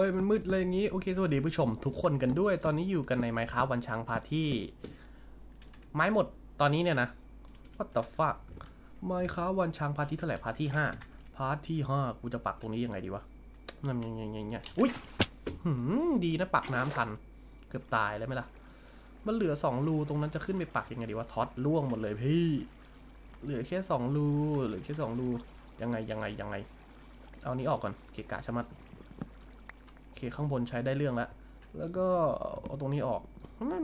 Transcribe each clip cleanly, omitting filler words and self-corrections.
ยมันมืดเลยอย่างงี้โอเคสวัสดีผู้ชมทุกคนกันด้วยตอนนี้อยู่กันใน Minecraft วันช้างพาร์ทที่ไม้หมดตอนนี้เนี่ยนะ What the fuck Minecraft วันช้างพาร์ทที่เท่าไหร่พาร์ทที่5กูจะปักตรงนี้ยังไงดีวะนั่นยังอุ้ยดีนะปักน้ำทันเกือบตายแล้วไหมล่ะมันเหลือ2รูตรงนั้นจะขึ้นไปปักยังไงดีวะท็อตล่วงหมดเลยพี่เหลือแค่2รูยังไงเอานี้ออกก่อนเกะกะชะมัดโอเคข้างบนใช้ได้เรื่องแล้วก็เอาตรงนี้ออกไม่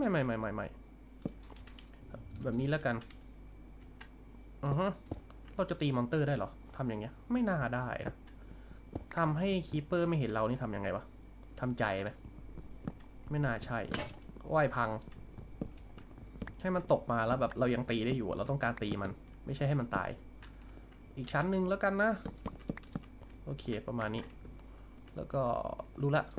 แบบนี้แล้วกันเราจะตีมอนเตอร์ได้เหรอทำอย่างเงี้ยไม่น่าได้นะทำให้คีปเปอร์ไม่เห็นเรานี่ทำยังไงวะทำใจไหมไม่น่าใช่ว่ายพังให้มันตกมาแล้วแบบเรายังตีได้อยู่เราต้องการตีมันไม่ใช่ให้มันตายอีกชั้นหนึ่งแล้วกันนะโอเคประมาณนี้แล้วก็รู้ละ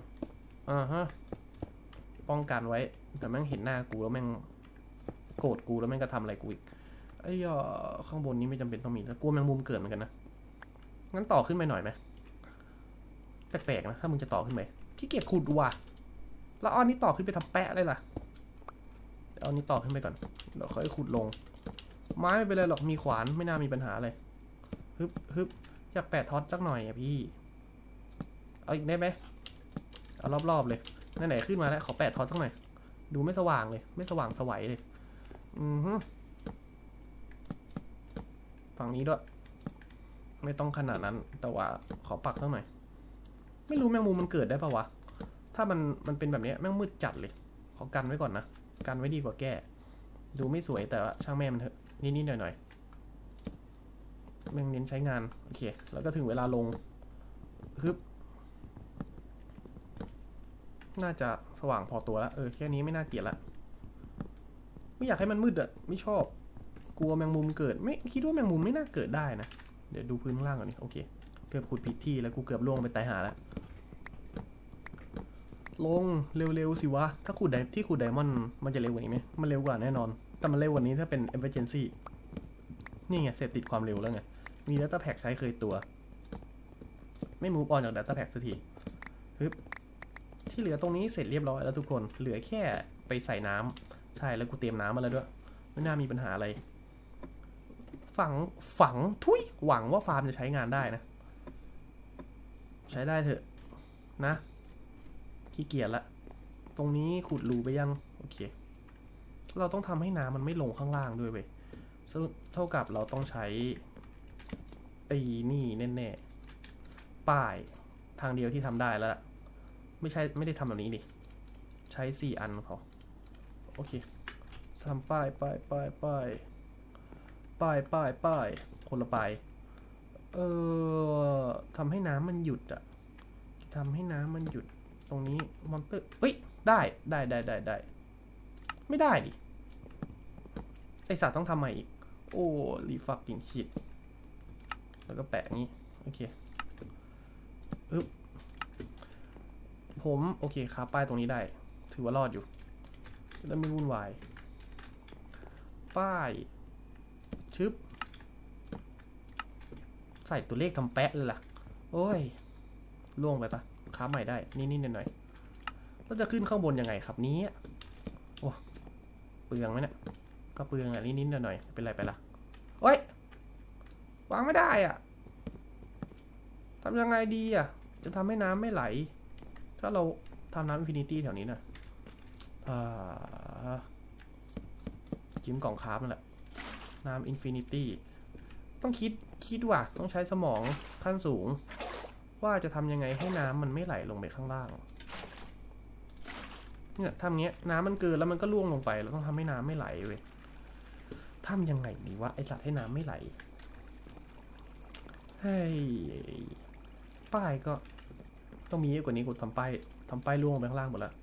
ป้องกันไว้แต่แม่งเห็นหน้ากูแล้วแม่งโกรธกูแล้วแม่งก็ทำอะไรกูอีกไอ้ข้างบนนี้ไม่จำเป็นต้องมีแล้วกลัวแมงมุมเกิดเหมือนกันนะงั้นต่อขึ้นไปหน่อยไหมแปลกๆนะถ้ามึงจะต่อขึ้นไปขี้เกียจขุดว่ะแล้วเอานี้ต่อขึ้นไปทำแปะเลยล่ะเอานี้ต่อขึ้นไปก่อนเดี๋ยวค่อยขุดลงไม้ไม่เป็นไรหรอกมีขวานไม่น่ามีปัญหาเลยฮึบอยากแปะท็อตสักหน่อยอะพี่เอาอีกได้ไหมเอารอบๆเลยไหนขึ้นมาแล้วขอแปะท็อตสักหน่อยดูไม่สว่างเลยไม่สว่างสวัยเลยฝั่งนี้ด้วยไม่ต้องขนาดนั้นแต่ว่าขอปักสักหน่อยไม่รู้แมงมุมมันเกิดได้ปะวะถ้ามันเป็นแบบนี้แม่งมืดจัดเลยขอกันไว้ก่อนนะกันไว้ดีกว่าแก้ดูไม่สวยแต่ว่าช่างแม่มันเถอะนิดหน่อยแม่งเน้นใช้งานโอเคแล้วก็ถึงเวลาลงฮึบน่าจะสว่างพอตัวแล้วแค่นี้ไม่น่าเกลียดละไม่อยากให้มันมืดอะไม่ชอบกลัวแมงมุมเกิดไม่คิดว่าแมงมุมไม่น่าเกิดได้นะเดี๋ยวดูพื้นข้างล่างก่อนนี่โอเคเกือบขุดผิดที่แล้วกูเกือบล่วงไปตายหาแล้วลงเร็วๆสิวะถ้าขุดที่ขุดไดมอนด์มันจะเร็วกว่านี้ไหมมันเร็วกว่าแน่นอนแต่มันเร็วกว่านี้ถ้าเป็น emergency นี่ไงเสพติดความเร็วแล้วไงมี data pack ใช้เคยตัวไม่ move on จาก data pack สักทีที่เหลือตรงนี้เสร็จเรียบร้อยแล้วทุกคนเหลือแค่ไปใส่น้ำใช่แล้วกูเตรียมน้ำมาแล้วด้วยไม่น่ามีปัญหาอะไรฝังทุยหวังว่าฟาร์มจะใช้งานได้นะใช้ได้เถอะนะขี้เกียจละตรงนี้ขุดรูไปยังโอเคเราต้องทำให้น้ำมันไม่ลงข้างล่างด้วยเว้ยเท่ากับเราต้องใช้นี่แน่ๆป้ายทางเดียวที่ทำได้แล้วไม่ได้ทำแบบนี้ดิใช้4อันพอโอเคทำป้ายคนละป้ายทำให้น้ำมันหยุดอะทำให้น้ำมันหยุดตรงนี้มอนเตอร์ได้ไม่ได้ดิไอสัตว์ต้องทำใหม่อีกโอ้รีฟักกิ้งชิดแล้วก็แปะงี้โอเคผมโอเคครับป้ายตรงนี้ได้ถือว่ารอดอยู่แล้วไม่วุ่นวายป้ายชึบใส่ตัวเลขทำแปะเลยล่ะโอ้ยล่วงไปปะค้าใหม่ได้นิดหน่อยเราจะขึ้นข้างบนยังไงครับนี้โอ้เปลืองไหมเนี่ยก็เปลืองอ่ะนิดหน่อยเป็นไรไปล่ะโอ้ยวางไม่ได้อ่ะทำยังไงดีอ่ะจะทำให้น้ำไม่ไหลถ้าเราทำน้ำอินฟินิตี้แถวนี้นะจิ้มกล่องคราฟนั่นแหละน้ำอินฟินิตี้ต้องคิดว่าต้องใช้สมองขั้นสูงว่าจะทำยังไงให้น้ำมันไม่ไหลลงไปข้างล่างเนี่ยทำเงี้ยน้ำมันเกินแล้วมันก็ล่วงลงไปแล้วต้องทำให้น้ำไม่ไหลเว้ยทำยังไงดีวะไอสัตว์ให้น้ำไม่ไหลเฮ้ยป้ายก็ต้องมีเยอะกว่านี้กูทำป้ายล่วงไปข้างล่างหมดแล้ว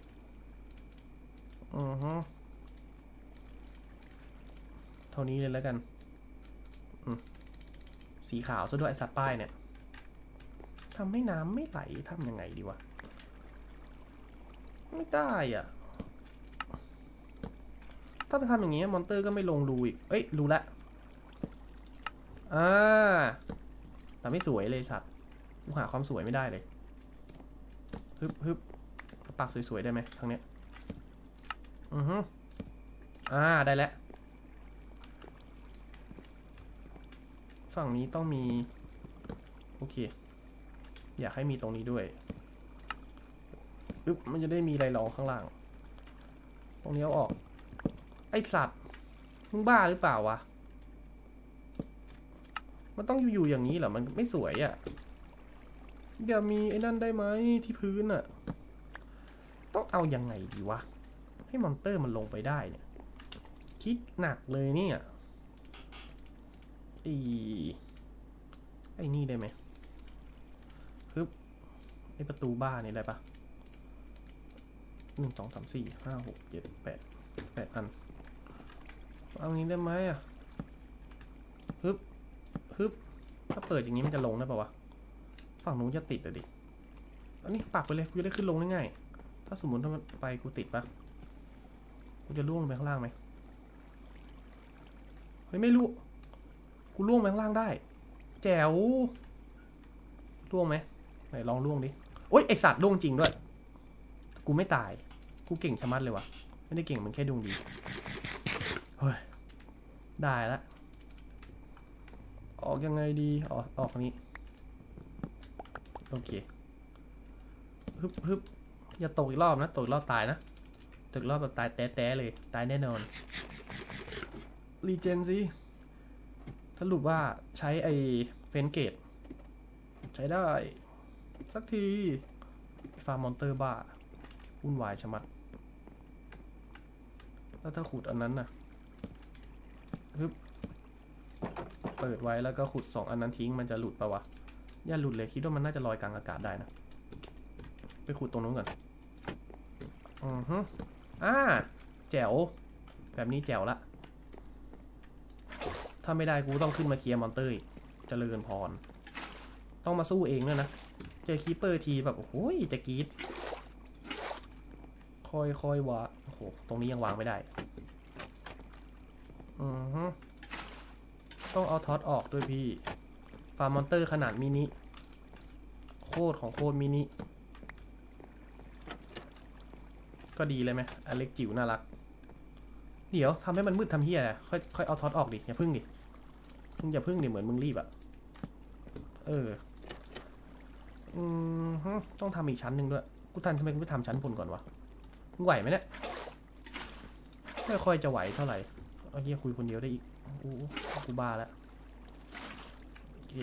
เท่านี้เลยแล้วกันสีขาวซะด้วยไอสัตว์ป้ายเนี่ยทำให้น้ำไม่ไหลทำยังไงดีวะไม่ได้อ่ะถ้าไปทำอย่างนี้มอนเตอร์ก็ไม่ลงรูอีกรู้ละแต่ไม่สวยเลยสัตว์กูหาความสวยไม่ได้เลยฮึบปากสวยๆได้ไหมทางเนี้ยได้แล้วฝั่งนี้ต้องมีโอเคอยากให้มีตรงนี้ด้วยมันจะได้มีอะไรรองข้างล่างตรงนี้เอาออกไอสัตว์มึงบ้าหรือเปล่าวะมันต้องอยู่อย่างนี้เหรอมันไม่สวยอ่ะเดี๋ยวมีไอ้นั่นได้ไหมที่พื้นอ่ะต้องเอายังไงดีวะให้มอนเตอร์มันลงไปได้เนี่ยคิดหนักเลยเนี่ยไอ้นี่ได้ไหมไอ้ประตูบ้านนี่ได้ปะ1 2 3 4 5 6 7 8อันเอางี้ได้ไหมอ่ะถ้าเปิดอย่างนี้มันจะลงได้ปะวะฝั่งนู้นจะติดอะดิอันนี้ปักไปเลยกูจะได้ขึ้นลงง่ายๆถ้าสมมติถ้ามันไปกูติดปะกูจะล่วงไปข้างล่างไหมไม่รู้กูล่วงไปข้างล่างได้แจ๋วล่วงไหมไหนลองล่วงดิโอ๊ยไอสัตว์ล่วงจริงด้วยกูไม่ตายกูเก่งชะมัดเลยวะไม่ได้เก่งมันแค่ดวงดีเฮ้ยได้ละออกยังไงดีออกนี้โอเคฮึบอย่าตกอีกรอบนะตกอีกรอบตายนะตกอีกรอบแบบตายแต้เลยตายแน่นอนรีเจนสิสรุปว่าใช้ไอเฟนเกตใช้ได้สักทีฟาร์มอนเตอร์บ้าวุ่นวายชะมัดแล้วถ้าขุดอันนั้นน่ะเปิดไว้แล้วก็ขุด2 อันนั้นทิ้งมันจะหลุดปะวะอย่าหลุดเลยคิดว่ามันน่าจะลอยกลางอากาศได้นะไปขุดตรงนู้นก่อนแจ๋วแบบนี้แจ๋วละถ้าไม่ได้กูต้องขึ้นมาเคลียร์มอนเตอร์อีกเจริญพรต้องมาสู้เองด้วยนะเจอคีปเปอร์ทีแบบโอ้โหจะกรี๊ดค่อยวะโอ้โหตรงนี้ยังวางไม่ได้ต้องเอาท็อตออกด้วยพี่ฟาร์มมอนเตอร์ขนาดมินิโคตรมินิก็ดีเลยไหมอเล็กจิ๋วน่ารักเดี๋ยวทำให้มันมืดทำเฮียค่อยเอาท็อตออกดิอย่าพึ่งดิมึงอย่าพึ่งดิเหมือนมึงรีบอะต้องทำอีกชั้นหนึ่งด้วยกูทำไมกูไม่ทำชั้นบนก่อนวะมึงไหวไหมเนี่ยไม่ค่อยจะไหวเท่าไหร่เอาเฮียคุยคนเดียวได้อีกกูบ้าแล้วโอเค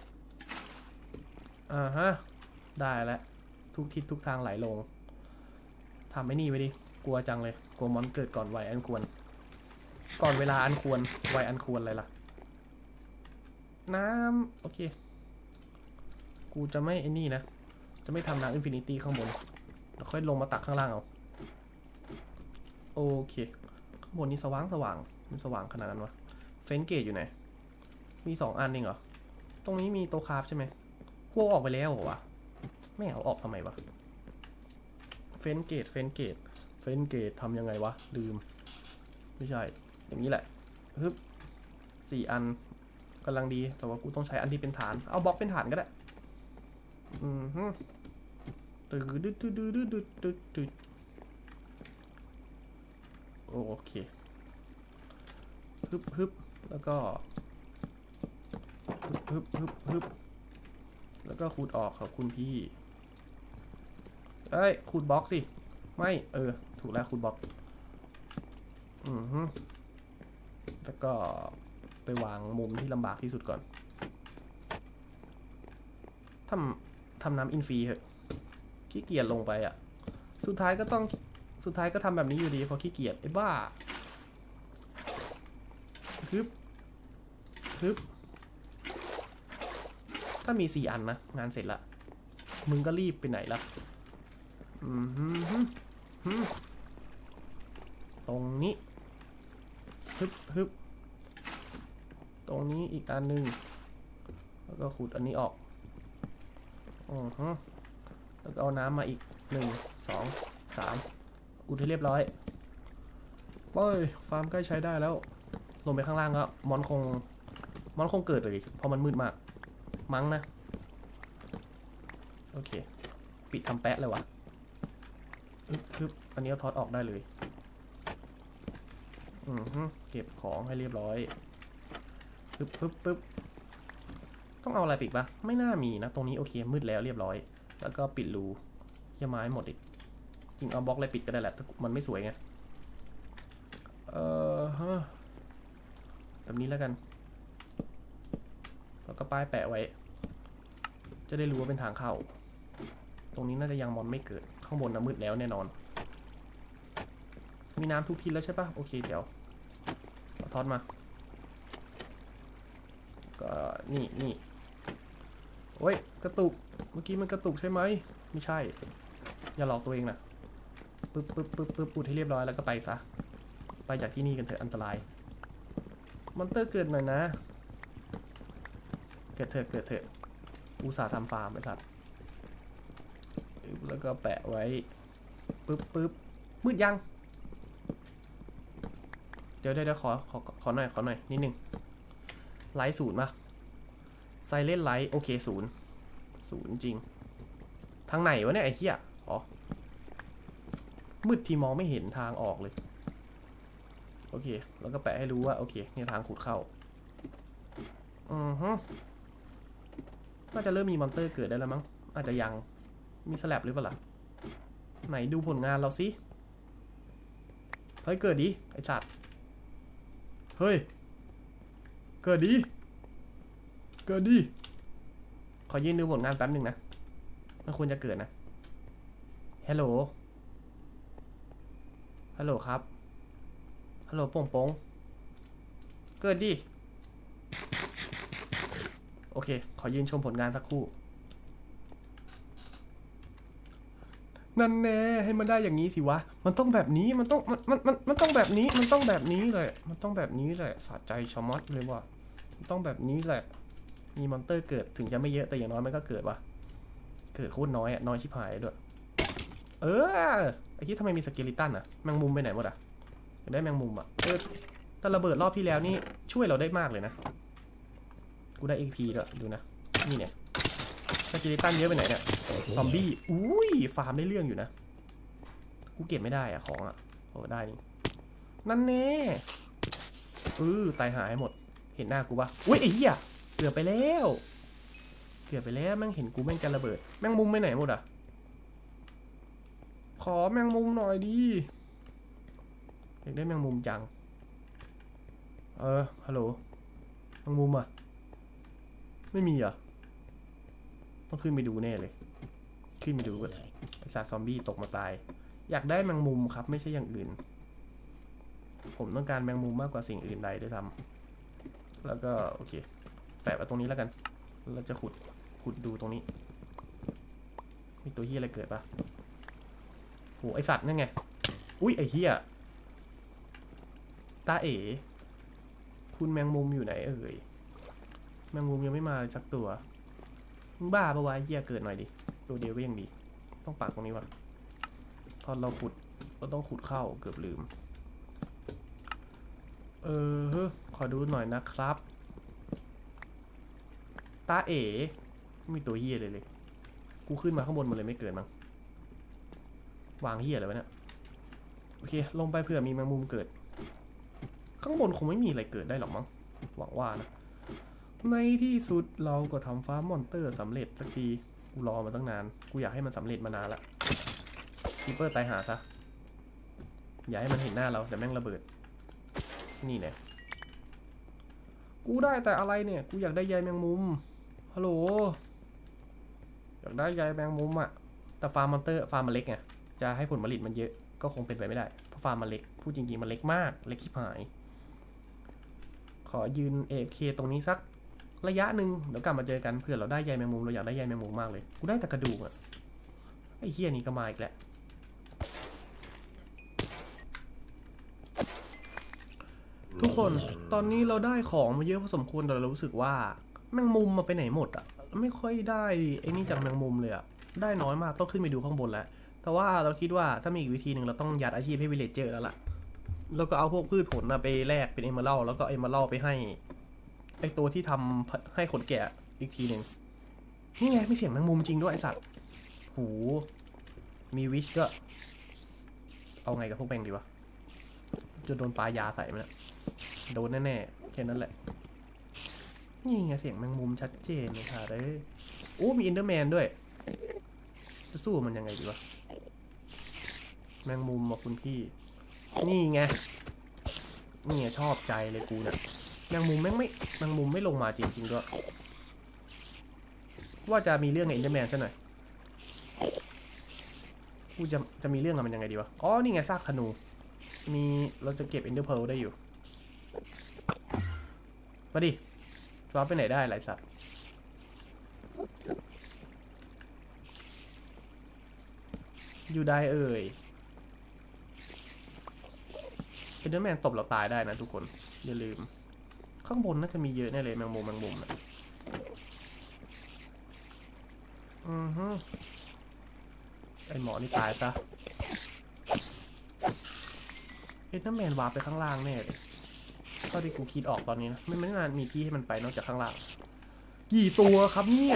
ได้แล้วทุกทิศทุกทางไหลลงทำไม่นี่ไปดิกลัวจังเลยกลัวมอนเกิดก่อนวัยอันควรก่อนเวลาอันควรวัยอันควรอะไรล่ะน้ำโอเคกูจะไม่ไอ้นี่นะจะไม่ทำน้ำอินฟินิตี้ข้างบนแล้วค่อยลงมาตักข้างล่างเอาโอเคข้างบนนี้สว่างมันสว่างขนาดนั้นวะเฟนเกตอยู่ไหนมี2 อันเองเหรอตรงนี้มีโตคาร์ฟใช่ไหมกูออกไปแล้วเหรอวะไม่เอาออกทำไมวะเฟนเกตทำยังไงวะลืมไม่ใช่อย่างนี้แหละ4 อันกำลังดีแต่ว่ากูต้องใช้อันที่เป็นฐานเอาบล็อกเป็นฐานก็ได้ตึ๊ดโอเคแล้วก็แล้วก็ขูดออกครับคุณพี่ขูดบล็อกสิไม่ถูกแล้วขูดบล็อกแล้วก็ไปวางมุมที่ลำบากที่สุดก่อนทำน้ำอินฟรีเหอะขี้เกียจลงไปอ่ะสุดท้ายก็ทำแบบนี้อยู่ดีเพราะขี้เกียจไอ้บ้าถ้ามี4 อันนะงานเสร็จละมึงก็รีบไปไหนละตรงนี้ตรงนี้อีกอันหนึ่งแล้วก็ขุดอันนี้ออกแล้วก็เอาน้ำมาอีก1 2 3อุดให้เรียบร้อยเฮ้ยฟาร์มใกล้ใช้ได้แล้วลงไปข้างล่างก็มอนคงเกิดเลยเพราะมันมืดมากมั้งนะโอเคปิดทำแปะเลยวะปึ๊บอันนี้เอาท็อตออกได้เลยเก็บของให้เรียบร้อยปึ๊บต้องเอาอะไรปิดปะไม่น่ามีนะตรงนี้โอเคมืดแล้วเรียบร้อยแล้วก็ปิดรูยังไม้หมดอีกจริงเอาบล็อกอะไรปิดก็ได้แหละมันไม่สวยไงแบบนี้แล้วกันแล้วก็ป้ายแปะไว้จะได้รู้ว่าเป็นทางเข้าตรงนี้น่าจะยังมอนไม่เกิดข้างบนนะมืดแล้วแน่นอนมีน้ำทุกทีแล้วใช่ปะโอเคเดี๋ยวเอาทอดมาก็นี่โอ้ยกระตุกเมื่อกี้มันกระตุกใช่ไหมไม่ใช่อย่าหลอกตัวเองนะปึ๊บอุดให้เรียบร้อยแล้วก็ไปซะไปจากที่นี่กันเถอะอันตรายมอนเตอร์เกิดหน่อยนะเกิดเถอะอุตส่าห์ทำฟาร์มไปสัตว์แล้วก็แปะไว้ปึ๊บมืดยังเดี๋ยวขอหน่อยนิดนึงไลท์0ป่ะไซเลนไลท์โอเค0จริงทางไหนวะเนี่ยไอ้เหี้ยอ๋อมืดที่มองไม่เห็นทางออกเลยโอเคแล้วก็แปะให้รู้ว่าโอเคเนี่ยทางขุดเข้าน่าจะเริ่มมีมอนเตอร์เกิดได้แล้วมั้งอาจจะยังมีสแลบหรือเปล่าไหนดูผลงานเราสิเฮ้ยเกิดดิไอ้สัตว์เฮ้ยเกิดดิขอยืนดูผลงานแป๊บหนึ่งนะมันควรจะเกิดนะฮัลโหลครับฮัลโหลโป่งเกิดดิโอเคขอยืนชมผลงานสักครู่นั่นแน่ให้มันได้อย่างนี้สิวะมันต้องแบบนี้มันต้องแบบนี้มันต้องแบบนี้เลยสะใจชะมัดเลยว่ะมันต้องแบบนี้แหละมีมอนเตอร์เกิดถึงจะไม่เยอะแต่อย่างน้อยมันก็เกิดว่ะเกิดโคตรน้อยน้อยชิบหายด้วยไอ้ที่ทำไมมีสเกลิตันอะแมงมุมไปไหนหมดอะอยากได้แมงมุมอะแต่ระเบิดรอบที่แล้วนี่ช่วยเราได้มากเลยนะกูได้ XP ด้วยดูนะนี่เนี่ยสเกลิตันเยอะไปไหนเนี่ยซอมบี้อุ้ยฟาร์มได้เรื่องอยู่นะกูเก็บไม่ได้อะของอะโอ้ได้นี่นั่นแน่ตายหายหมดเห็นหน้ากูปะอุ้ยไอ้เหี้ยเกือบไปแล้วแม่งเห็นกูแม่งจะระเบิดแมงมุมไปไหนหมดอะขอแมงมุมหน่อยดิอยากได้แมงมุมจังฮัลโหลแมงมุมอะไม่มีอะต้องขึ้นไปดูแน่เลยขึ้นไปดูเลยไอ้ซาซอมบี้ตกมาตายอยากได้แมงมุมครับไม่ใช่อย่างอื่นผมต้องการแมงมุมมากกว่าสิ่งอื่นใดด้วยซ้ำแล้วก็โอเคแปะไว้ตรงนี้แล้วกันเราจะขุดดูตรงนี้มีตัวเหี้ยอะไรเกิดปะโหไอสัตว์นั่นไงอุ้ยไอเหี้ยตาเอ๋คุณแมงมุมอยู่ไหนแมงมุมยังไม่มาสักตัวมึงบ้าปะวะเหี้ยเกิดหน่อยดิตัวเดียวก็ยังดีต้องปักตรงนี้วะตอนเราขุดเราต้องขุดเข้าเกือบลืมขอดูหน่อยนะครับตาเอ๋ไม่มีตัวเหี้ยเลยกูขึ้นมาข้างบนมันเลยไม่เกิดมั้งวางเหี้ยอะไรวะเนี่ยโอเคลงไปเผื่อมีแมงมุมเกิดข้างบนคงไม่มีอะไรเกิดได้หรอกมั้งหวังว่านะในที่สุดเราก็ทำฟาร์มมอนเตอร์สำเร็จสักทีกูรอมาตั้งนานกูอยากให้มันสำเร็จมานานละคีเปอร์ตายหาซะอย่าให้มันเห็นหน้าเราแต่แม่งระเบิดนี่แน่กูได้แต่อะไรเนี่ยกูอยากได้ใยแมงมุมฮัลโหลอยากได้ใยแมงมุมอะแต่ฟาร์มมอนเตอร์ฟาร์มมันเล็กไงจะให้ผลผลิตมันเยอะก็คงเป็นไปไม่ได้เพราะฟาร์มมันเล็กพูดจริงๆมันเล็กมากเล็กชิบหายขอยืน AFK ตรงนี้สักระยะหนึ่งเดี๋ยวกลับมาเจอกันเผื่อเราได้ใยแมงมุมเราอยากได้ใยแมงมุมมากเลยกูได้แต่กระดูกอะไอ้เหี้ยนี่ก็มาอีกแหละทุกคนตอนนี้เราได้ของมาเยอะพอสมควรแต่เรารู้สึกว่าแมงมุมมาไปไหนหมดอะไม่ค่อยได้ไอ้นี่จากแมงมุมเลยอะได้น้อยมากต้องขึ้นไปดูข้างบนแล้วแต่ว่าเราคิดว่าถ้ามีอีกวิธีหนึ่งเราต้องยัดอาชีพให้วิลเลจเจอร์แล้วล่ะแล้วก็เอาพวกพืชผลไปแลกเป็นเอเมอรัลแล้วก็เอเมอรัลไปให้ไอตัวที่ทำให้ขนแกะอีกทีหนึ่งนี่ไงไม่เสียงแมงมุมจริงด้วยไอสัตว์หูมีวิชก็เอาไงกับพวกแม่งดีวะจะโดนปลายาใส่ไหมนะโดนแน่ๆแค่นั้นแหละนี่ไงเสียงแมงมุมชัดเจนเลยค่ะเลยโอ้มีอินเดอร์แมนด้วยจะสู้มันยังไงดีวะแมงมุมมาคุณพี่นี่ไงนี่ไงชอบใจเลยกูเนี่ยแมงมุมไม่ลงมาจริงๆด้วยว่าจะมีเรื่องกับอินเดอร์แมนซะหน่อยกูจะมีเรื่องกับมันยังไงดีวะอ๋อนี่ไงซากธนูมีเราจะเก็บอินเดอร์เพลได้อยู่มาดิดรอปไปไหนได้หลายสัตว์อยู่ได้เอ่ยอินเดอร์แมนตบเราตายได้นะทุกคนอย่าลืมข้างบนน่าจะมีเยอะแน่เลยแมงมุมนะไอหมอนี่ตายซะอินเดอร์แมนวาร์ปไปข้างล่างแน่เลยเท่าที่กูคิดออกตอนนี้นะไม่นานมีที่ให้มันไปนอกจากข้างล่างกี่ตัวครับเนี่ย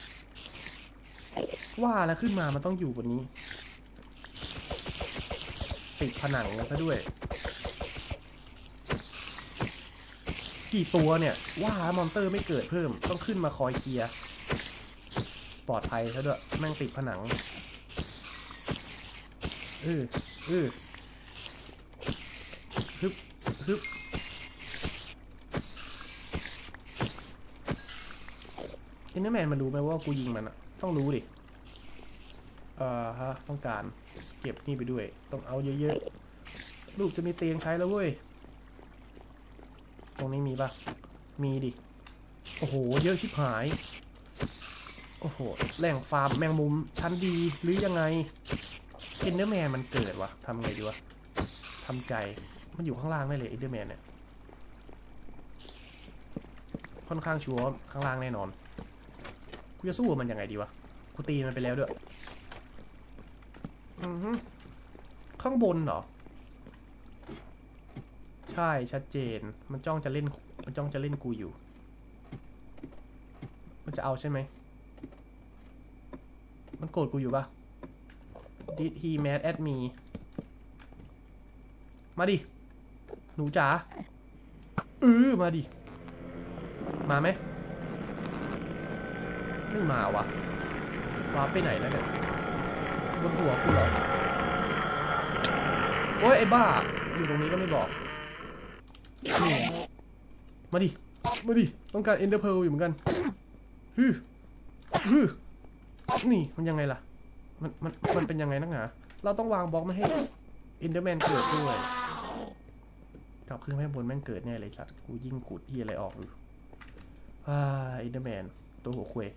ว่าแล้วขึ้นมามันต้องอยู่บนนี้ติดผนังซะด้วยกี่ตัวเนี่ยว่ามอนเตอร์ไม่เกิดเพิ่มต้องขึ้นมาคอยเคลียร์ปลอดภัยซะด้วยแม่งติดผนังฮึบอินเดอร์แมนมันรู้ไหมว่ากูยิงมันอะต้องรู้ดิต้องการเก็บนี่ไปด้วยต้องเอาเยอะๆลูกจะมีเตียงใช้แล้วเว้ยตรงนี้มีปะมีดิโอ้โหเยอะชิบหายโอ้โหแหล่งฟาร์มแมงมุมชั้นดีหรือยังไงอินเดอร์แมนมันเกิดวะทำไงดีวะทำใจมันอยู่ข้างล่างได้เลยอินเดอร์แมนเนี่ยค่อนข้างชัวร์ข้างล่างแน่นอนกูจะสู้กับมันยังไงดีวะกูตีมันไปแล้วด้วยข้างบนเหรอใช่ชัดเจนมันจ้องจะเล่นกูอยู่มันจะเอาใช่ไหมมันโกรธกูอยู่ปะ Did he mad at me มาดิหนูจ๋ามาดิมาไหมไม่มาวะว้าไปไหนแล้วเนี่ยบนหัวกูเหรอโอ้ยไอ้บ้าอยู่ตรงนี้ก็ไม่บอกนี่มาดิต้องการเอนเดอร์เพลอยู่เหมือนกันนี่มันยังไงล่ะมันเป็นยังไงนักหนาเราต้องวางบล็อกไม่ให้เอนเดอร์แมนเกิดด้วยกลับขึ้นไปบนแม่งเกิดแน่เลยสัตว์กูยิ่งขุดที่อะไรออกอยู่เอนเดอร์แมนตัวหัวคุย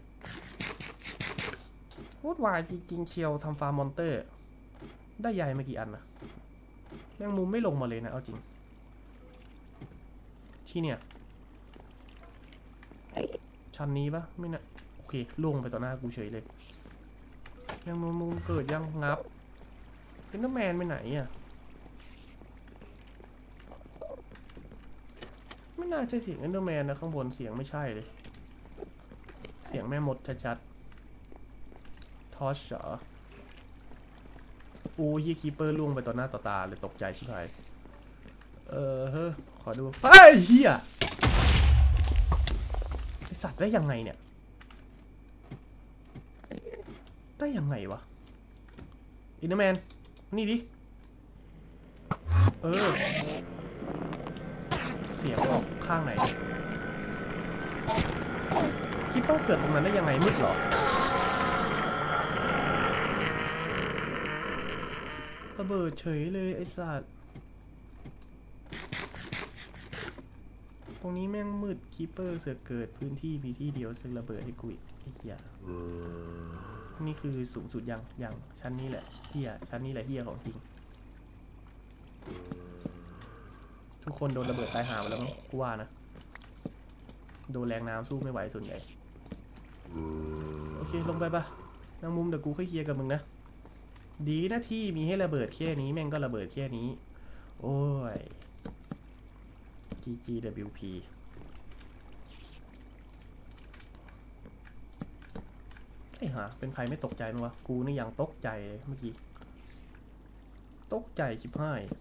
พูดวายจริงๆเชียวทำฟาร์มมอนเตอร์ได้ใยมากี่อันนะแมงมุมไม่ลงมาเลยนะเอาจริงที่เนี่ยชั้นนี้ปะไม่นะโอเคลงไปต่อหน้ากูเฉยเลยแมงมุมเกิดยังงับเอนเดอร์แมนไปไหนอ่ะไม่น่าใช่เสียงเอนเดอร์แมนนะข้างบนเสียงไม่ใช่เลยเสียงแม่มดชัดๆทอชเหรอโอ้ยคีเปอร์ล่วงไปต่อหน้าต่อตาเลยตกใจชิบหายขอดูไอ้เหี้ยไอสัตว์ได้ยังไงเนี่ยได้ยังไงวะอินเดอร์แมนนี่ดิเสียงออกข้างไหนคิปเปอร์เกิดตรงนั้นได้ยังไงมืดเหรอระเบิดเฉยเลยไอ้สัตว์ตรงนี้แม่งมืดคิปเปอร์เสือเกิดพื้นที่มีที่เดียวเสือระเบิดให้กูอีกไอ้เหี้ยนี่คือสูงสุดยังชั้นนี้แหละเหี้ยชั้นนี้แหละเหี้ยของจริงทุกคนโดนระเบิดตายหาไปแล้วมั้งกูว่านะโดนแรงน้ำสู้ไม่ไหวส่วนใหญ่โอเคลงไปปะนางมุมเดี๋ยวกูค่อยเคลียร์กับมึงนะดีนะที่มีให้ระเบิดแค่นี้แม่งก็ระเบิดแค่นี้โอ้ย GGWP ไอ้ห่าเป็นใครไม่ตกใจมั้ยวะกูนี่ยังตกใจเมื่อกี้ตกใจชิบหาย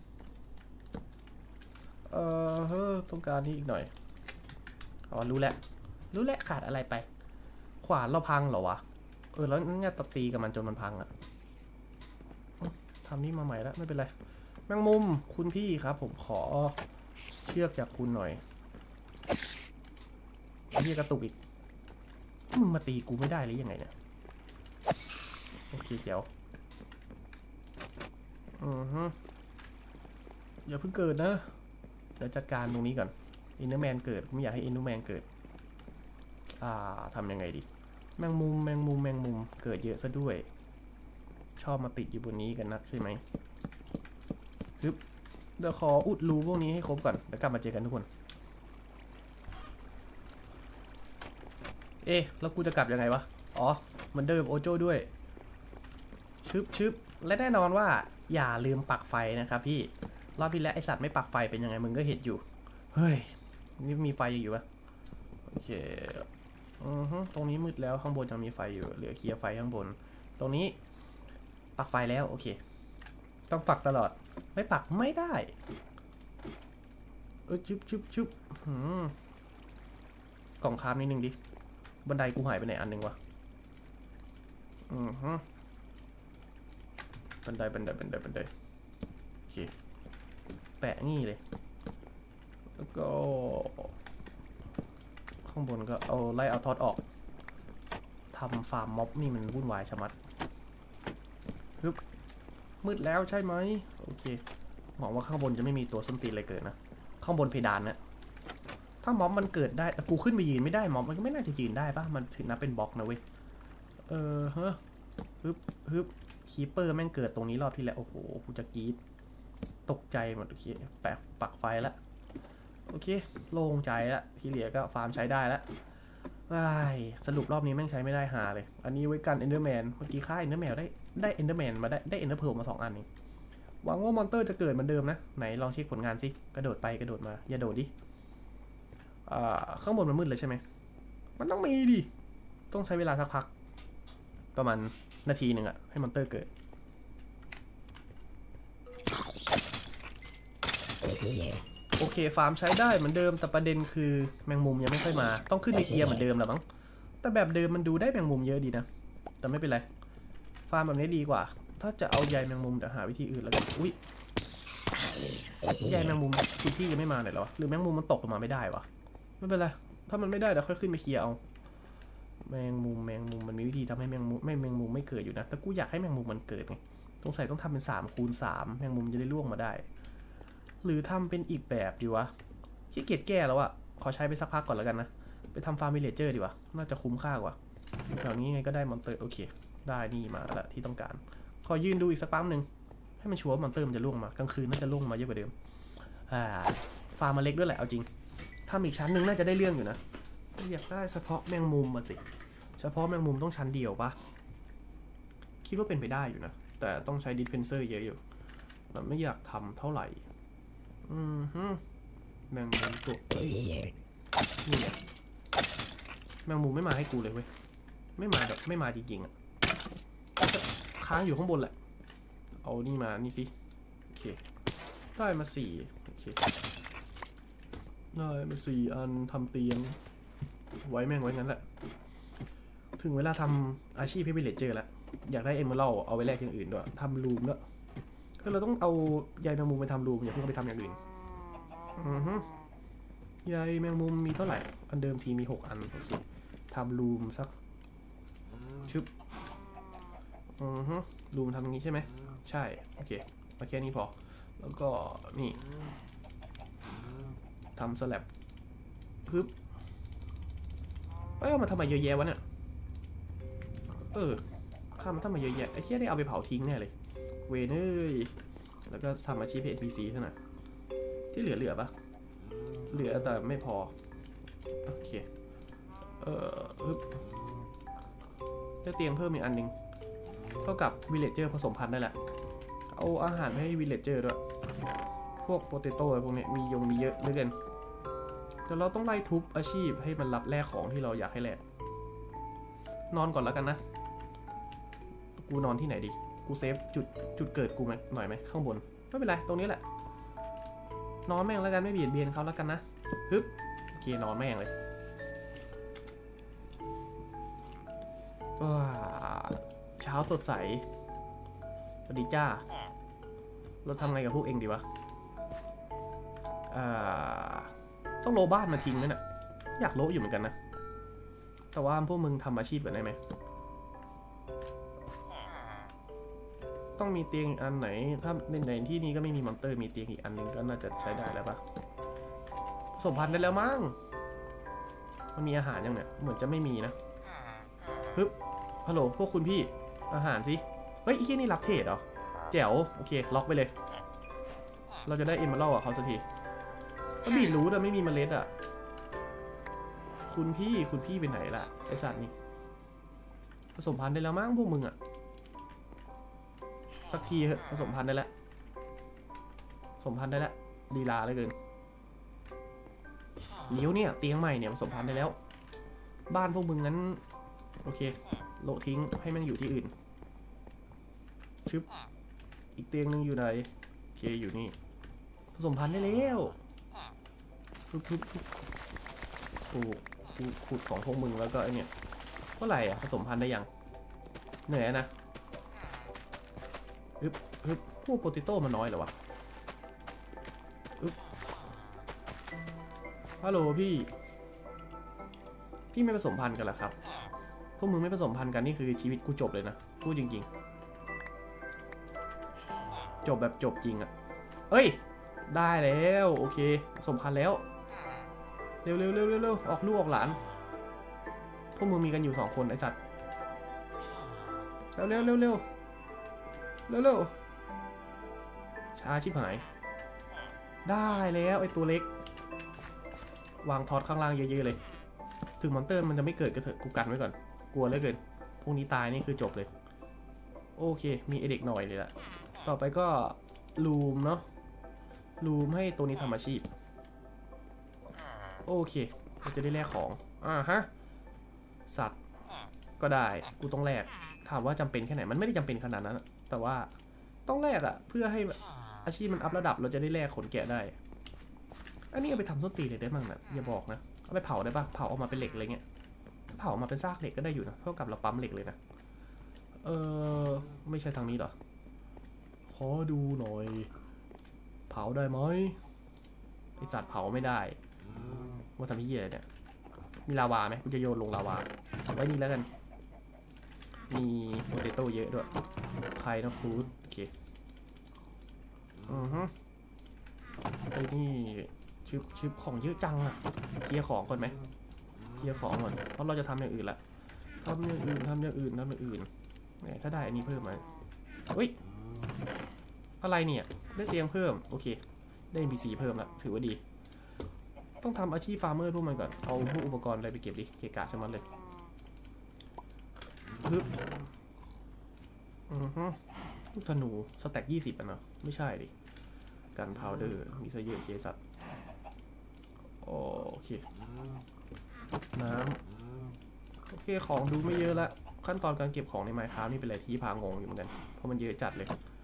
ต้องการนี่อีกหน่อยอ๋อรู้แล้วขาดอะไรไปขวานเราพังเหรอวะแล้วเนี่ยตีกับมันจนมันพังอะทำนี่มาใหม่แล้วไม่เป็นไรแมงมุมคุณพี่ครับผมขอเชือกจากคุณหน่อยเรียกกระตุกอีกมึงมาตีกูไม่ได้หรือยังไงเนี่ยโอเคเจ๋วอย่าเพิ่งเกิดนะเดี๋ยวจัดการตรงนี้ก่อนอินเนอร์แมนเกิดไม่อยากให้อินเนอร์แมนเกิดทำยังไงดีแมงมุมเกิดเยอะซะด้วยชอบมาติดอยู่บนนี้กันนักใช่ไหมเดี๋ยวขออุดรูพวกนี้ให้ครบก่อนแล้วกลับมาเจอกันทุกคนแล้วกูจะกลับยังไงวะอ๋อมันเดิมโอโจ้ด้วยชึบและแน่นอนว่าอย่าลืมปักไฟนะครับพี่รอบที่แล้วไอสัตว์ไม่ปักไฟเป็นยังไงมึงก็เห็นอยู่เฮ้ยนี่มีไฟอยู่ปะโอเคตรงนี้มืดแล้วข้างบนยังมีไฟอยู่เหลือเคลียร์ไฟข้างบนตรงนี้ปักไฟแล้วโอเคต้องปักตลอดไม่ปักไม่ได้ชึบกล่องคราฟนิดนึงดิบันไดกูหายไปไหนอันนึงวะบันไดโอเคแปะงี้เลยแล้วก็ข้างบนก็ไล่เอาท็อตออกทำฟาร์มม็อบนี่มันวุ่นวายชะมัดมืดแล้วใช่ไหมโอเคหวังว่าข้างบนจะไม่มีตัวส้นตีนอะไรเกิดนะข้างบนเพดานนะถ้าม็อบมันเกิดได้แต่กูขึ้นไปยืนไม่ได้ม็อบมันก็ไม่น่าจะยืนได้ปะมันถือนับเป็นบล็อกนะเว้ยฮึบคีเปอร์แม่งเกิดตรงนี้รอบที่แล้วโอ้โหกูจะกรี๊ดตกใจหมดโอเคแปะปักไฟแล้วโอเคโล่งใจแล้วที่เหลือก็ฟาร์มใช้ได้แล้วสรุปรอบนี้แม่งใช้ไม่ได้หาเลยอันนี้ไว้กันเอนเดอร์แมนเมื่อกี้ฆ่าเอนเดอร์แมนได้เอนเดอร์แมนมาได้เอนเดอร์เพลมา2 อันนี้หวังว่ามอนเตอร์จะเกิดเหมือนเดิมนะไหนลองเช็คผลงานสิกระโดดไปกระโดดมาอย่าโดดดิข้างบนมันมืดเลยใช่ไหมมันต้องมีดิต้องใช้เวลาสักพักประมาณนาทีหนึ่งอะให้มอนเตอร์เกิดโอเคฟาร์มใช้ได้เหมือนเดิมแต่ประเด็นคือแมงมุมยังไม่ค่อยมาต้องขึ้นในเกียร์เหมือนเดิมแหละมั้งแต่แบบเดิมมันดูได้แมงมุมเยอะดีนะแต่ไม่เป็นไรฟาร์มแบบนี้ดีกว่าถ้าจะเอาใยแมงมุมเดี๋ยวหาวิธีอื่นแล้วกันอุ้ยใยแมงมุมคุณพี่ยังไม่มาเลยเหรอหรือแมงมุมมันตกลงมาไม่ได้วะไม่เป็นไรถ้ามันไม่ได้เดี๋ยวค่อยขึ้นไปเคลียร์เอาแมงมุมมันมีวิธีทำให้แมงมุมไม่เกิดอยู่นะแต่กูอยากให้แมงมุมมันเกิดไงต้องทำเป็น3x3แมงมุมจะได้ล่วงมาได้หรือทำเป็นอีกแบบดีวะขี้เกียจแก้แล้วอะขอใช้ไปสักพักก่อนแล้วกันนะไปทำฟาร์มวิลเลจเจอร์ดีวะน่าจะคุ้มค่ากว่าแถวนี้ไงก็ได้มอนเตอร์โอเคได้นี่มาแล้วที่ต้องการขอยืนดูอีกสักปั๊มหนึ่งให้มันชัวร์มอนเตอร์มันจะล่วงมากลางคืนน่าจะล่วงมาเยอะกว่าเดิมฟาร์มมาเล็กด้วยแหละเอาจริงทำอีกชั้นหนึ่งน่าจะได้เรื่องอยู่นะอยากได้เฉพาะแมงมุมมาสิเฉพาะแมงมุมต้องชั้นเดียวปะคิดว่าเป็นไปได้อยู่นะแต่ต้องใช้ดิสเพนเซอร์เยอะอยู่แต่ไม่อยากทำเท่าไหร่แมงมุมตัวนี่แมงมุมไม่มาให้กูเลยเว้ยไม่มาจริงๆอ่ะค้างอยู่ข้างบนแหละเอานี่มานี่สิโอเคได้มา4โอเคได้มา4อันทำเตียงไว้แม่งไว้งั้นแหละถึงเวลาทำอาชีพให้วิลเลจเจอร์แล้วอยากได้เอเมอรัลเอาไว้แลกอย่างอื่นด้วยทำรูมแล้วคือเราต้องเอาใยแมงมุมไปทำรูมอย่าเพิ่งไปทำอย่างอื่นใยแมงมุมมีเท่าไหร่อันเดิมทีมี6 อันโอเคทำรูมสักชึบรูมทำอย่างนี้ใช่ไหมใช่โอเคมาแค่นี้พอแล้วก็นี่ทำสแลบปึ๊บเอามาทำไมเยอะแยะวะเนี่ยข้ามันทำไมเยอะแยะไอ้เหี้ยได้เอาไปเผาทิ้งแน่เลยเวนยแล้วก็ทำอาชีพ NPC เท่านั้นที่เหลือปะเหลือแต่ไม่พอโอเคจะเตียงเพิ่มอีกอันนึงเท่ากับวิลเลจเจอร์ผสมพันธุ์ได้แหละเอาอาหารให้วิลเลจเจอร์ด้วยพวกโปเตโต้พวกนี้มีเยอะเหลือเกินแต่เราต้องไล่ทุบอาชีพให้มันรับแลกของที่เราอยากให้แลกนอนก่อนแล้วกันนะกูนอนที่ไหนดีกูเซฟจุดเกิดกูไหมหน่อยไหมข้างบนไม่เป็นไรตรงนี้แหละนอนแม่งแล้วกันไม่เบียดเบียนเขาแล้วกันนะฮึบโอเคนอนแม่งเลยว้าเช้าสดใสสวัสดีจ้าเราทำไงกับพวกเองดีวะต้องโลบ้านมาทิ้งไหมเนี่ยอยากโลอยู่เหมือนกันนะแต่ว่าพวกมึงทำอาชีพแบบไหนไหมต้องมีเตียงอันไหนถ้าในที่นี้ก็ไม่มีมอนเตอร์มีเตียงอีกอันนึงก็น่าจะใช้ได้แล้วปะผสมพันธุ์ได้แล้วมั้งมันมีอาหารยังเนี่ยเหมือนจะไม่มีนะฮึบฮัลโหลพวกคุณพี่อาหารสิเฮ้ยไอ้ที่นี่รับเทรดเหรอแจ๋วโอเคล็อกไปเลยเราจะได้เอมเมอรัลด์กับเขาสักทีก็บีรู้แต่ไม่มีเมล็ดอ่ะคุณพี่ไปไหนล่ะไอสัตว์นี่ผสมพันธุ์ได้แล้วมั้งพวกมึงอ่ะสักทีเหอะผสมพันธุ์ได้แล้วผสมพันธุ์ได้แล้วลีลาเลยเกินเลี้ยวเนี่ยเตียงใหม่เนี่ยผสมพันธุ์ได้แล้วบ้านพวกมึงงั้นโอเคโละทิ้งให้มันอยู่ที่อื่นชึบอีกเตียงนึงอยู่ไหนโอเคอยู่นี่ผสมพันธุ์ได้แล้วทุบกูขุดของพวกมึงแล้วก็ไอเนี่ยเท่าไหร่อ่ะผสมพันธุ์ได้ยังเหนื่อยนะฮึบพวกโปเตโต้มันน้อยเหรอวะฮัลโหลพี่ไม่ผสมพันธุ์กันเหรอครับพวกมึงไม่ผสมพันธุ์กันนี่คือชีวิตกูจบเลยนะพูดจริงๆจบแบบจบจริงอะเอ้ยได้แล้วโอเคผสมพันธุ์แล้วเร็วออกลูกออกหลานพวกมึงมีกันอยู่2 คนไอสัตว์เร็วช้าชิบหายได้แล้วไอตัวเล็กวางท็อตข้างล่างเยอะๆเลยถึงมอนเตอร์มันจะไม่เกิดก็เถอะกูกันไว้ก่อนกลัวเหลือเกินพวกนี้ตายนี่คือจบเลยโอเคมีไอเด็กหน่อยเลยละต่อไปก็ลูมเนาะลูมให้ตัวนี้ทำอาชีพโอเคเราจะได้แลกของฮะสัตว์ก็ได้กูต้องแลกถามว่าจำเป็นแค่ไหนมันไม่ได้จำเป็นขนาดนั้นแต่ว่าต้องแลกอะเพื่อให้อาชีพมันอัพระดับเราจะได้แลกขนแกะได้อันนี้เอาไปทำส้นตีนเลยได้บ้างนะอย่าบอกนะเอาไปเผาได้ปะเผาออกมาเป็นเหล็กอะไรเงี้ยเผาออกมาเป็นซากเหล็กก็ได้อยู่นะเท่ากับเราปั๊มเหล็กเลยนะไม่ใช่ทางนี้หรอขอดูหน่อยเผาได้ไหมไอสัตว์เผาไม่ได้ว่าทำที่อะไรเนี่ยมีลาวาไหมกูจะโยนลงลาวาไว้นี่แล้วกันมีโปเตโต้เยอะด้วยไข่นะฟู้ดโอเคไอ้นี่ชิบของเยอะจังอะเคลียร์ของก่อนไหมเคลียร์ของก่อนเพราะเราจะทำอย่างอื่นละทำอย่างอื่นเนี่ยถ้าได้อันนี้เพิ่มไหมอุ้ยอะไรเนี่ยได้เตียงเพิ่มโอเคได้ NPC เพิ่มละถือว่าดีต้องทำอาชีพฟาร์มเมอร์พวกมันก่อนเอาพวกอุปกรณ์อะไรไปเก็บดิเกะกะใช่ไหมเลยปึ๊บลูกธนูสแต็ก20อ่ะเนาะไม่ใช่ดิกันพาวเดอร์มีซะเยอะเคสัตโอเคน้ำโอเคของดูไม่เยอะละขั้นตอนการเก็บของในไมค์คราฟนี่เป็นอะไรที่พางงอยู่เหมือนกันเพราะมันเยอะจัดเลย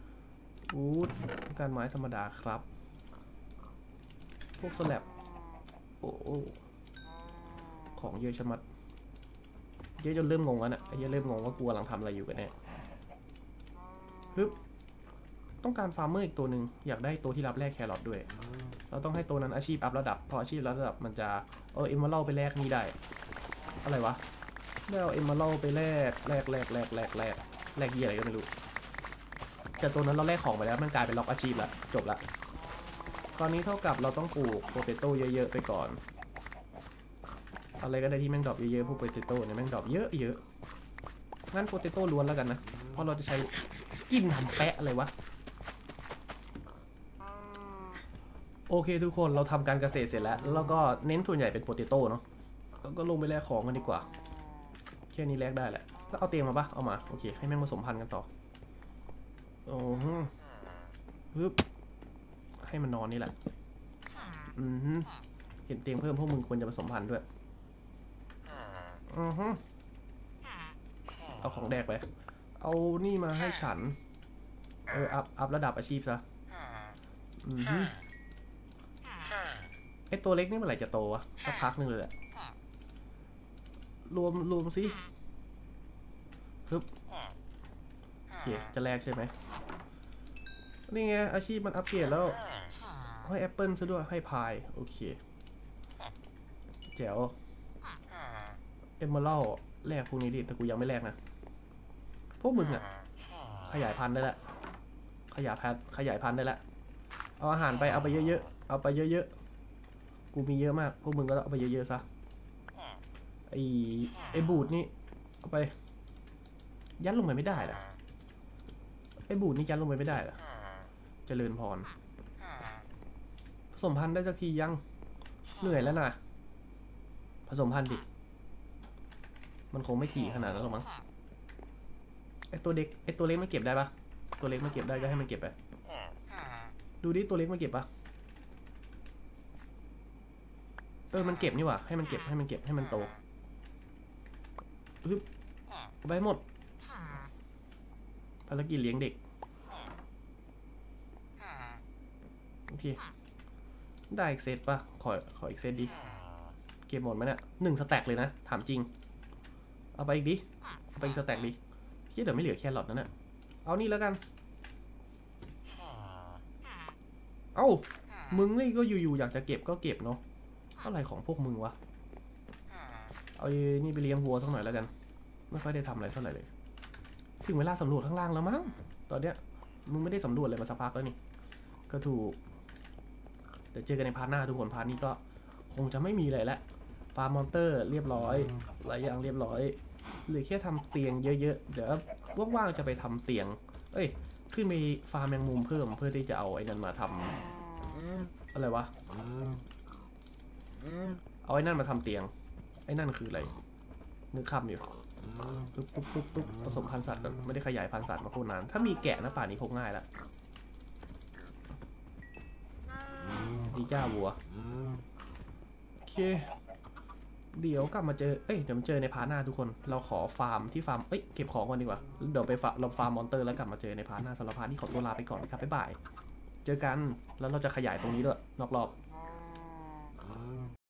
การไม้ธรรมดาครับพวกสแลบโอ้ของเยอะชะมัดเยอะจนเริ่มงงแล้วนะไอ้เริ่มงงว่ากูกำลังทำอะไรอยู่กันแน่ปึ๊บต้องการฟาร์มเมอร์อีกตัวหนึ่งอยากได้ตัวที่รับแลกแครอทด้วยเราต้องให้ตัวนั้นอาชีพอัพระดับพออาชีพระดับมันจะเอาเอมเมอรัลไปแลกนี่ได้อะไรวะได้เอาเอมเมอรัลไปแลกเยี่ยอะไรก็ไม่รู้แต่ตัวนั้นเราแลกของไปแล้วมันกลายเป็นล็อกอาชีพละจบละตอนนี้เท่ากับเราต้องปลูกโปเตโต้เยอะๆไปก่อนอะไรก็ได้ที่แม่งดรอปเยอะๆพวกโปเตโต้เนี่ยแม่งดรอปเยอะงั้นโปเตโต้ล้วนแล้วกันนะเพราะเราจะใช้กินทำแปะอะไรวะโอเคทุกคนเราทำการเกษตรเสร็จแล้วก็เน้นส่วนใหญ่เป็นโปเตโต้เนาะก็ลงไปแลกของกันดีกว่าแค่นี้แลกได้แหละแล้วเอาเตียงมาปะเอามาโอเคให้แม่งผสมพันธุ์กันต่อปึ๊บให้มันนอนนี่แหละเห็นเตียงเพิ่มพวกมึงควรจะผสมพันธุ์ด้วยเอาของแดกไปเอานี่มาให้ฉันอัพระดับอาชีพซะไอตัวเล็กนี่เมื่อไหร่จะโตวะสักพักนึงเลยแหละรวมสิปึ๊บโอเคจะแลกใช่ไหมนี่ไงอาชีพมันอัปเกรดแล้วให้แอปเปิลซะด้วยให้พายโอเคแจ๋วเอมเมอรัลแลกพวกนี้ดิแต่กูยังไม่แลกนะพวกมึงอะขยายพันธุ์ได้แล้วขยายพันธุ์ได้แล้วเอาอาหารไปเอาไปเยอะๆเอาไปเยอะๆกูมีเยอะมากพวกมึงก็เอาไปเยอะๆซะไอบูดนี่เอาไปยัดลงไปไม่ได้หรอไอบูดนี่ยัดลงไปไม่ได้หรอเจริญพรผสมพันธุ์ได้สักทียังเหนื่อยแล้วนะผสมพันธุ์ดิมันคงไม่ถี่ขนาดนั้นหรอกมั้งไอตัวเล็กมันเก็บได้ปะตัวเล็กมันเก็บได้ก็ให้มันเก็บไปดูดิตัวเล็กมันเก็บปะมันเก็บนี่หว่าให้มันเก็บให้มันโตฮึบเอาไปหมดภารกิจเลี้ยงเด็กโอเคได้อีกเซตปะขออีกเซตดิเก็บหมดไหมเนี่ย1 สแต็กเลยนะถามจริงเอาไปอีกดิเอาไปอีกสแต็กดิเดี๋ยวไม่เหลือแครอทนั่นน่ะเอานี่แล้วกันเอ้ามึงนี่ก็อยู่ๆอยากจะเก็บก็เก็บเนาะอะไรของพวกมึงวะเอานี่ไปเลี้ยงวัวสักหน่อยแล้วกันไม่ค่อยได้ทำอะไรเท่าไหร่เลยถึงเวลาสำรวจข้างล่างแล้วมั้งตอนเนี้ยมึงไม่ได้สำรวจเลยมาสักพักแล้วนี่ก็ถูกแต่เจอกันในพาร์ทหน้าทุกคนพาร์ทนี้ก็คงจะไม่มีอะไรแล้วฟาร์มมอนเตอร์เรียบร้อยหลายอย่างเรียบร้อยเหลือแค่ทำเตียงเยอะๆเดี๋ยวว่างๆจะไปทำเตียงขึ้นไปฟาร์มแมงมุมเพิ่มเพื่อที่จะเอาไอ้นั่นมาทำอะไรวะเอาไอ้นั่นมาทำเตียงไอ้นั่นคืออะไรนึกคำอยู่ปุ๊บผสมพันธุ์สัตว์ก่อนไม่ได้ขยายพันธุ์สัตว์มาโคตรนานถ้ามีแกะนะป่านนี้พกง่ายละดีจ้าวัวโอเคเดี๋ยวกลับมาเจอเดี๋ยวมาเจอในพาร์ทหน้าทุกคนเราขอฟาร์มที่ฟาร์มเก็บของก่อนดีกว่าเดี๋ยวไปเราฟาร์มมอนเตอร์แล้วกลับมาเจอในพาร์ทหน้าสำหรับพาร์ทนี้ขอตัวลาไปก่อนนะครับบ๊ายบายเจอกันแล้วเราจะขยายตรงนี้ด้วยรอบ